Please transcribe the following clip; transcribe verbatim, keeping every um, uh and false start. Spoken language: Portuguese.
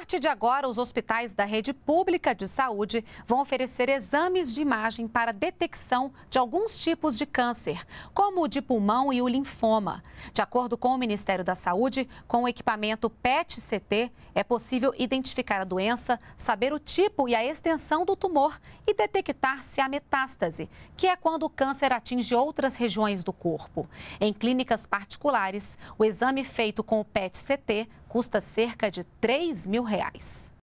partir de agora, os hospitais da rede pública de saúde vão oferecer exames de imagem para detecção de alguns tipos de câncer, como o de pulmão e o linfoma. De acordo com o Ministério da Saúde, com o equipamento P E T C T, é possível identificar a doença, saber o tipo e a extensão do tumor e detectar se há metástase, que é quando o câncer atinge outras regiões do corpo. Em clínicas particulares, o exame feito com o P E T C T custa cerca de três mil reais.